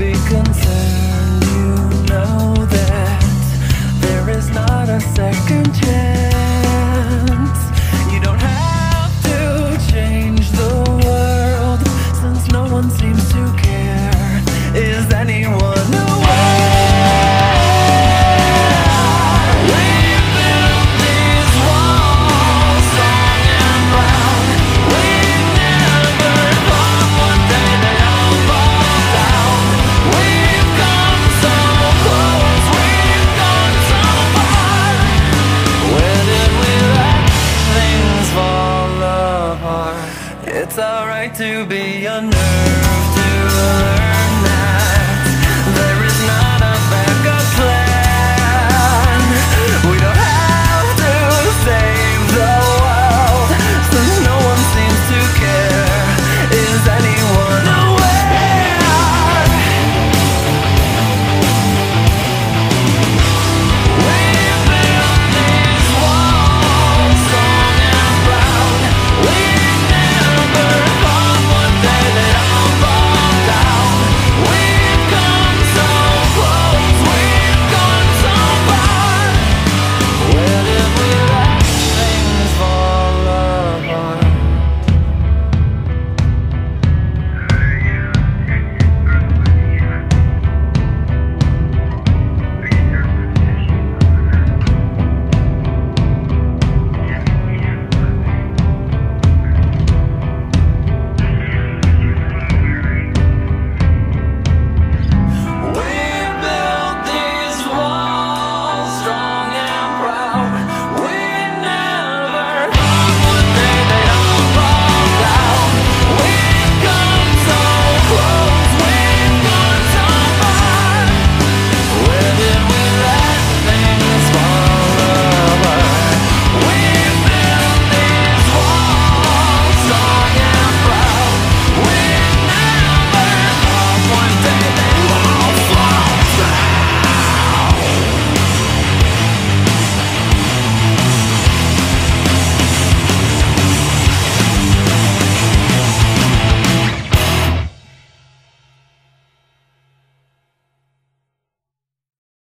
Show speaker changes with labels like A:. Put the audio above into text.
A: be concerned. You know that there is not a second chance. You don't have to change the world, since no one seems to care. Is anyone aware? We've built these walls strong and proud. We've never thought one day they all fall down. We've come so close, we've gone so far. Where did we let things fall apart? It's alright to be a nerd.